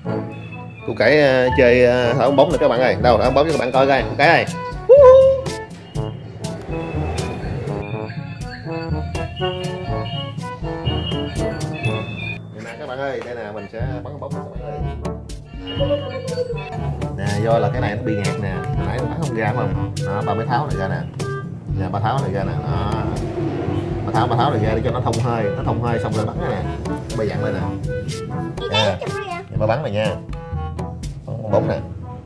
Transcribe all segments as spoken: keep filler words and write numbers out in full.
Củ cải uh, chơi uh, thả bóng bóng này các bạn ơi. Đâu thả bóng bóng cho các bạn coi coi. Củ cải ơi. Đây nè các bạn ơi, đây nè mình sẽ bắn bóng các bạn ơi. Nè do là cái này nó bị ngạt nè, hồi nãy nó bắn không ra không? Đó, bà mới tháo này ra nè. Nè bà tháo này ra nè. Đó. Bà tháo bà tháo này ra để cho nó thông hơi, nó thông hơi xong rồi bắn nè. Bà dặn lên nè. Nè. Bà bắn này nha. Bắn bóng, bóng nè.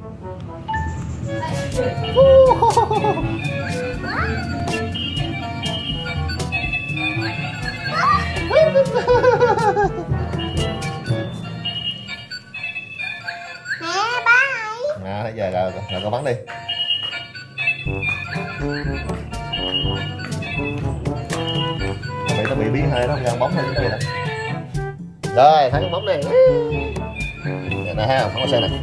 À, giờ rồi, rồi con bắn đi. Bị nó bị biến hơi đó, ra bóng lên đây nè. Rồi, thắng bóng đi. Nè nè ha, không có xe này.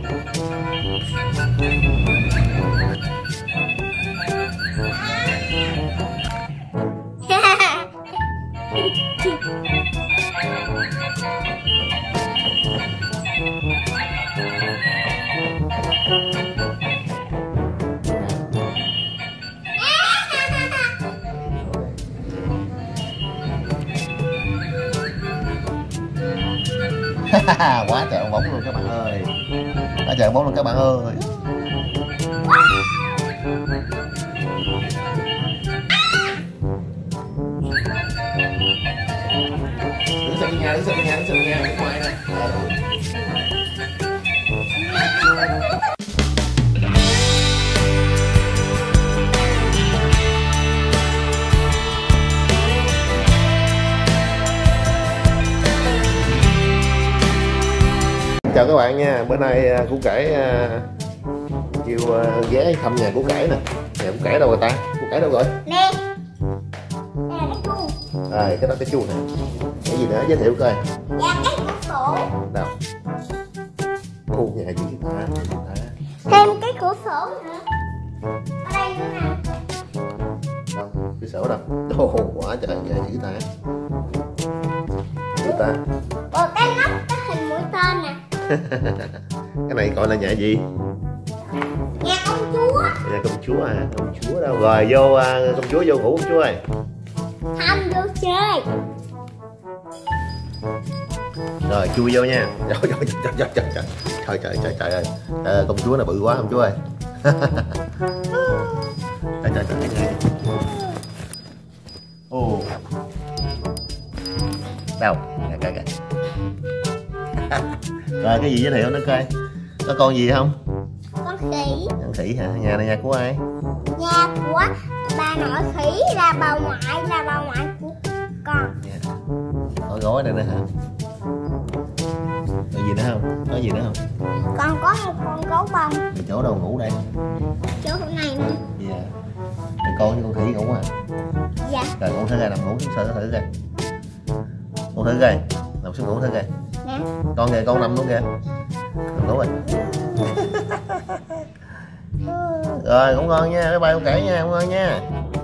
Quá trời bóng luôn các bạn ơi, quá trời bóng luôn các bạn ơi. Đứng sau nhà, đứng sau nhà, đứng sau nhà, đứng ngoài nè. Chào các bạn nha, bữa nay củ cải kêu ghé thăm nhà củ cải nè. Nhà củ cải đâu rồi ta? Củ cải đâu rồi? Nè. Đây là cái chuông. À, cái đó cái chuông nè. Cái gì nữa giới thiệu coi. Dạ cái cửa sổ. Đâu? Khu nhà gì ta? Thêm cái cửa sổ nữa. Ở đây nữa nè. Đâu? Cửa sổ đâu? Ồ, quá trời nhà gì ta? Gì ta? Còn cái nắp cái hình mũi tên nè. Cái này gọi là nhà gì? Nhà công chúa. Nhà công chúa à? Công chúa đâu? Rồi vô uh, công chúa vô ngủ công chúa ơi. Không vô chơi. Rồi chui vô nha. Trời trời trời trời trời trời trời trời trời trời ơi. À, công chúa này bự quá công chúa ơi. Trời trời trời trời. Ồ. Đâu? Nè coi kìa. Rồi cái gì giới thiệu nó coi. Có con gì không? Con khỉ. Con khỉ hả? Nhà này nhà của ai? Nhà của bà nội khỉ, là bà ngoại, là bà ngoại của con. Yeah. Có gối đây nữa hả? Có gì nữa không? Có gì nữa không? Còn có một con gấu bông. Thì chỗ đâu ngủ đây? Chỗ này nữa. Dạ. Thì con với con khỉ ngủ à? Dạ. Rồi con thử ra nằm ngủ xuống sợ thử coi. Con thử coi. Nằm xuống ngủ thử coi. Nè. Con kìa, con nằm luôn kìa. Nằm ngủ rồi. Rồi cũng ngon nha, bye bye con cải nha, cũng ngon nha.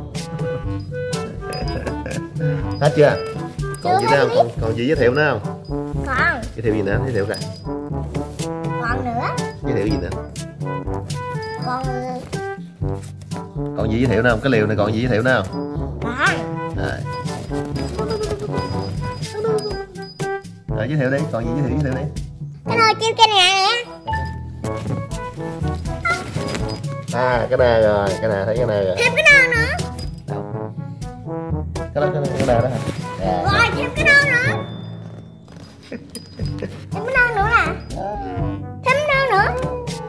Hết chưa? Còn gì nữa không? Còn, còn gì giới thiệu nữa không? Còn. Giới thiệu gì nữa? Giới thiệu coi. Còn nữa. Giới thiệu gì nữa? Còn. Còn gì giới thiệu nữa không? Cái liều này còn gì giới thiệu nữa không? Còn. Rồi. Rồi giới thiệu đi, còn gì giới thiệu giới thiệu đi. Cái nồi kêu trên nhà nè. À cái này rồi, cái này thấy cái này rồi. Thêm cái nồi nữa. Đâu? Cái đó cái này cái này đó hả? À. Rồi thêm cái nồi nữa. Thêm cái nồi nữa nè. Thêm cái nồi nữa.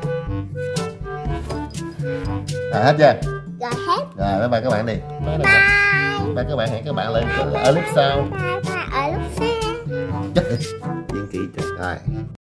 Rồi hết chưa? Rồi hết. Rồi bye bye các bạn đi. Bye. Bye. Bye các bạn, hẹn các bạn lên ở clip sau. Bye bye ở lúc sau. Chết đi. Diễn kỹ trời. Rồi.